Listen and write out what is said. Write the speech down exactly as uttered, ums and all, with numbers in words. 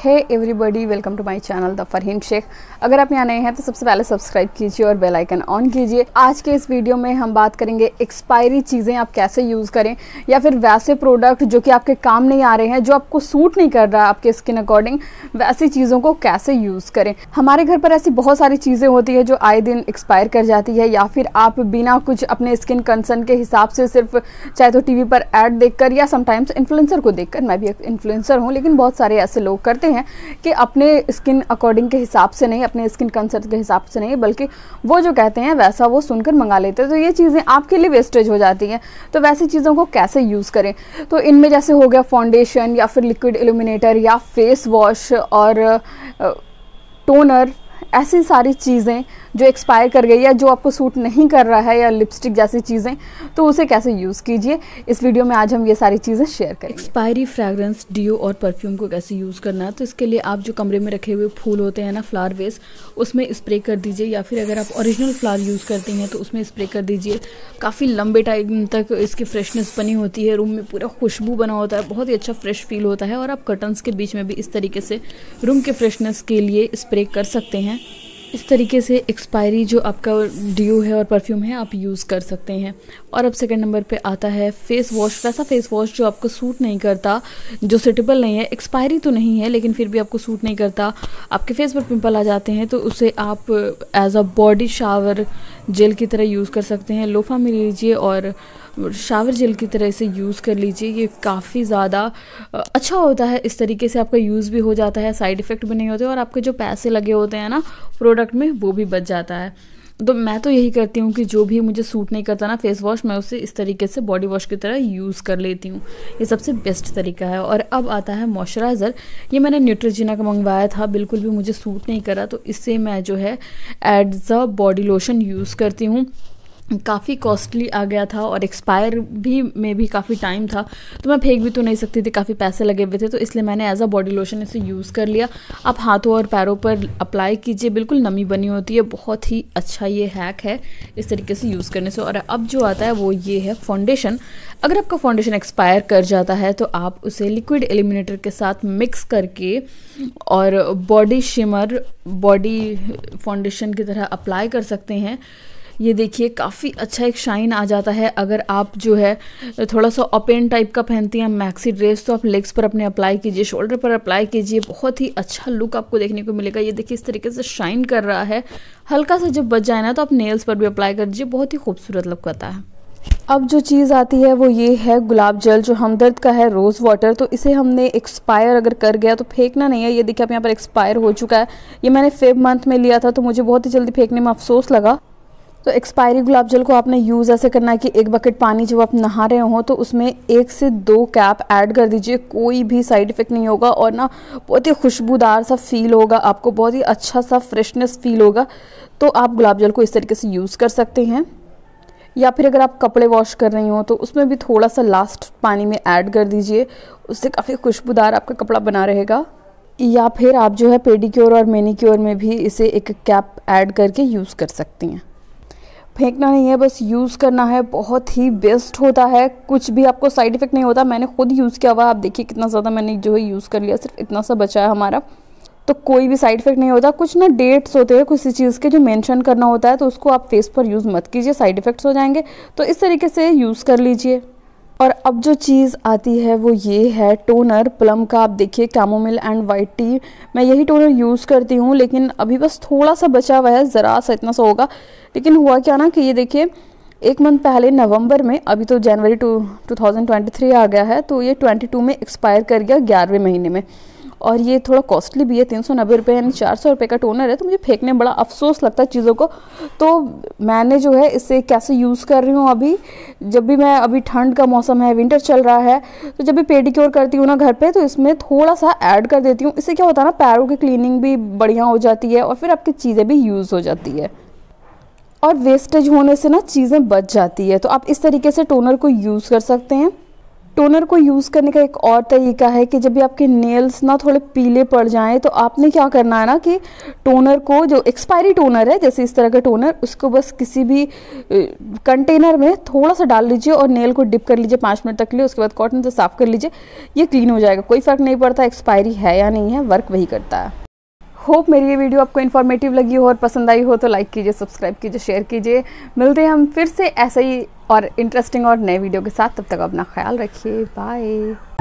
Hey everybody, welcome to my channel the Farheen Shaikh. अगर आप यहाँ नए हैं तो सबसे पहले सब्सक्राइब कीजिए और बेल आइकन ऑन कीजिए। आज के इस वीडियो में हम बात करेंगे एक्सपायरी चीज़ें आप कैसे यूज़ करें, या फिर वैसे प्रोडक्ट जो कि आपके काम नहीं आ रहे हैं, जो आपको सूट नहीं कर रहा आपके स्किन अकॉर्डिंग, वैसी चीज़ों को कैसे यूज़ करें। हमारे घर पर ऐसी बहुत सारी चीज़ें होती है जो आए दिन एक्सपायर कर जाती है, या फिर आप बिना कुछ अपने स्किन कंसर्न के हिसाब से सिर्फ चाहे तो टीवी पर ऐड देखकर या समटाइम्स इन्फ्लुएंसर को देखकर, मैं भी एक इन्फ्लुएंसर हूँ, लेकिन बहुत सारे ऐसे लोग करते हैं कि अपने स्किन अकॉर्डिंग के हिसाब से नहीं, अपने स्किन कंसर्न के हिसाब से नहीं, बल्कि वो जो कहते हैं वैसा वो सुनकर मंगा लेते हैं। तो ये चीज़ें आपके लिए वेस्टेज हो जाती हैं। तो वैसी चीज़ों को कैसे यूज़ करें, तो इनमें जैसे हो गया फाउंडेशन या फिर लिक्विड इल्यूमिनेटर या फेस वॉश और टोनर, ऐसी सारी चीज़ें जो एक्सपायर कर गई या जो आपको सूट नहीं कर रहा है, या लिपस्टिक जैसी चीज़ें, तो उसे कैसे यूज़ कीजिए। इस वीडियो में आज हम ये सारी चीज़ें शेयर करेंगे। एक्सपायरी फ्रैग्रेंस, डियो और परफ्यूम को कैसे यूज़ करना है, तो इसके लिए आप जो कमरे में रखे हुए फूल होते हैं ना, फ्लावर वेस, उसमें स्प्रे कर दीजिए, या फिर अगर आप ओरिजिनल फ्लावर यूज़ करते हैं तो उसमें स्प्रे कर दीजिए। काफ़ी लंबे टाइम तक इसकी फ्रेशनेस बनी होती है, रूम में पूरा खुशबू बना होता है, बहुत ही अच्छा फ्रेश फील होता है। और आप कर्टन्स के बीच में भी इस तरीके से रूम के फ्रेशनेस के लिए स्प्रे कर सकते हैं। इस तरीके से एक्सपायरी जो आपका डियो है और परफ्यूम है आप यूज़ कर सकते हैं। और अब सेकंड नंबर पे आता है फेस वॉश। वैसा फेस वॉश जो आपको सूट नहीं करता, जो सूटेबल नहीं है, एक्सपायरी तो नहीं है लेकिन फिर भी आपको सूट नहीं करता, आपके फेस पर पिंपल आ जाते हैं, तो उसे आप as a body shower gel की तरह यूज़ कर सकते हैं। लोफा में लीजिए और शावर जेल की तरह इसे यूज़ कर लीजिए। ये काफ़ी ज़्यादा अच्छा होता है, इस तरीके से आपका यूज़ भी हो जाता है, साइड इफ़ेक्ट भी नहीं होते, और आपके जो पैसे लगे होते हैं ना प्रोडक्ट में, वो भी बच जाता है। तो मैं तो यही करती हूँ कि जो भी मुझे सूट नहीं करता ना फेस वॉश, मैं उसे इस तरीके से बॉडी वॉश की तरह यूज़ कर लेती हूँ। ये सबसे बेस्ट तरीका है। और अब आता है मॉइस्चराइज़र। ये मैंने न्यूट्रोजिना का मंगवाया था, बिल्कुल भी मुझे सूट नहीं करा, तो इससे मैं जो है as a body lotion use करती हूँ। काफ़ी कॉस्टली आ गया था और एक्सपायर भी में भी काफ़ी टाइम था, तो मैं फेंक भी तो नहीं सकती थी, काफ़ी पैसे लगे हुए थे, तो इसलिए मैंने एज अ बॉडी लोशन इसे यूज़ कर लिया। आप हाथों और पैरों पर अप्लाई कीजिए, बिल्कुल नमी बनी होती है। बहुत ही अच्छा ये हैक है इस तरीके से यूज़ करने से। और अब जो आता है वो ये है फाउंडेशन। अगर आपका फाउंडेशन एक्सपायर कर जाता है तो आप उसे लिक्विड एलिमिनेटर के साथ मिक्स करके और बॉडी शिमर बॉडी फाउंडेशन की तरह अप्लाई कर सकते हैं। ये देखिए काफ़ी अच्छा एक शाइन आ जाता है। अगर आप जो है थोड़ा सा ओपन टाइप का पहनती हैं मैक्सी ड्रेस, तो आप लेग्स पर अपने अप्लाई कीजिए, शोल्डर पर अप्लाई कीजिए, बहुत ही अच्छा लुक आपको देखने को मिलेगा। ये देखिए इस तरीके से शाइन कर रहा है। हल्का सा जब बच जाए ना तो आप नेल्स पर भी अप्लाई कर दीजिए, बहुत ही खूबसूरत लुक आता है। अब जो चीज़ आती है वो ये है गुलाब जल, जो हमदर्द का है, रोज़ वाटर। तो इसे हमने एक्सपायर अगर कर गया तो फेंकना नहीं है। ये देखिए आप यहाँ पर एक्सपायर हो चुका है। ये मैंने फेब मंथ में लिया था, तो मुझे बहुत ही जल्दी फेंकने में अफसोस लगा। तो एक्सपायरी गुलाब जल को आपने यूज़ ऐसे करना है कि एक बकेट पानी जब आप नहा रहे हो तो उसमें एक से दो कैप ऐड कर दीजिए। कोई भी साइड इफ़ेक्ट नहीं होगा, और ना बहुत ही खुशबूदार सा फील होगा आपको, बहुत ही अच्छा सा फ्रेशनेस फील होगा। तो आप गुलाब जल को इस तरीके से यूज़ कर सकते हैं। या फिर अगर आप कपड़े वॉश कर रही हो तो उसमें भी थोड़ा सा लास्ट पानी में ऐड कर दीजिए, उससे काफ़ी खुशबूदार आपका कपड़ा बना रहेगा। या फिर आप जो है पेडिक्योर और मैनिक्योर में भी इसे एक कैप ऐड करके यूज़ कर सकती हैं। फेंकना नहीं है, बस यूज़ करना है। बहुत ही बेस्ट होता है, कुछ भी आपको साइड इफ़ेक्ट नहीं होता। मैंने खुद यूज़ किया हुआ, आप देखिए कितना ज़्यादा मैंने जो है यूज़ कर लिया, सिर्फ इतना सा बचा है हमारा। तो कोई भी साइड इफ़ेक्ट नहीं होता। कुछ ना डेट्स होते हैं किसी चीज़ के जो मेंशन करना होता है, तो उसको आप फेस पर यूज़ मत कीजिए, साइड इफ़ेक्ट्स हो जाएंगे। तो इस तरीके से यूज़ कर लीजिए। और अब जो चीज़ आती है वो ये है टोनर प्लम का। आप देखिए कैमोमिल एंड वाइट टी, मैं यही टोनर यूज़ करती हूँ, लेकिन अभी बस थोड़ा सा बचा हुआ है, ज़रा सा इतना सा होगा। लेकिन हुआ क्या ना कि ये देखिए एक मंथ पहले नवंबर में, अभी तो जनवरी to two thousand twenty three आ गया है, तो ये ट्वेंटी टू में एक्सपायर कर गया ग्यारहवें महीने में। और ये थोड़ा कॉस्टली भी है, तीन सौ नब्बे रुपये यानी चार सौ रुपये का टोनर है। तो मुझे फेंकने में बड़ा अफसोस लगता है चीज़ों को। तो मैंने जो है इसे कैसे यूज़ कर रही हूँ, अभी जब भी मैं, अभी ठंड का मौसम है, विंटर चल रहा है, तो जब भी पेडिक्योर करती हूँ ना घर पे, तो इसमें थोड़ा सा ऐड कर देती हूँ। इससे क्या होता है ना, पैरों की क्लीनिंग भी बढ़िया हो जाती है, और फिर आपकी चीज़ें भी यूज़ हो जाती है, और वेस्टेज होने से ना चीज़ें बच जाती है। तो आप इस तरीके से टोनर को यूज़ कर सकते हैं। टोनर को यूज़ करने का एक और तरीका है कि जब भी आपके नेल्स ना थोड़े पीले पड़ जाएं तो आपने क्या करना है ना कि टोनर को, जो एक्सपायरी टोनर है जैसे इस तरह का टोनर, उसको बस किसी भी कंटेनर में थोड़ा सा डाल लीजिए और नेल को डिप कर लीजिए पाँच मिनट तक के लिए। उसके बाद कॉटन से साफ़ कर लीजिए, ये क्लीन हो जाएगा। कोई फ़र्क नहीं पड़ता एक्सपायरी है या नहीं है, वर्क वही करता है। होप मेरी ये वीडियो आपको इन्फॉर्मेटिव लगी हो और पसंद आई हो तो लाइक कीजिए, सब्सक्राइब कीजिए, शेयर कीजिए। मिलते हैं हम फिर से ऐसे ही और इंटरेस्टिंग और नए वीडियो के साथ। तब तक अपना ख्याल रखिए। बाय।